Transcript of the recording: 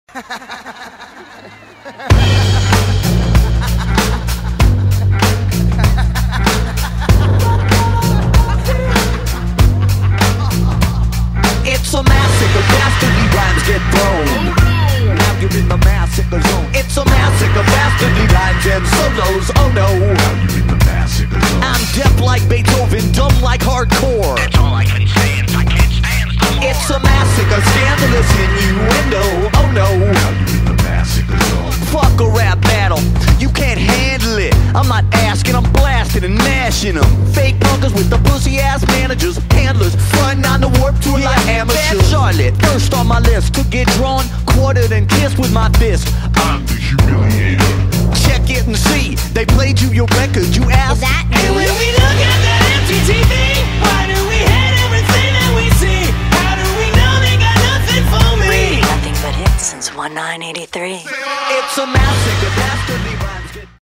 It's a massacre, dastardly rhymes get thrown. Now you're in the massacre zone. It's a massacre, dastardly lines and solos. Oh no, now you're in the massacre zone. I'm deaf like Beethoven, dumb like hardcore. That's all I can say, and I can't stand no more. It's a massacre, scandalous innuendo. Oh no, now you're in the massacre zone. Fuck a rap battle, you can't handle it. I'm not asking, I'm blasting and mashing them. Fake punkers with the pussy ass managers, handlers, frontin' on the Warp Tour like amateurs. Bad Charlotte, first on my list to get drawn, quartered and kissed with my fist. I'm the humiliator. Check it and see, they played you your record, you asked. And when we look at that empty TV, why do we hate everything that we see? How do we know they got nothing for me? Nothing but hits since 1983. It's a massacre, dastardly rhymes.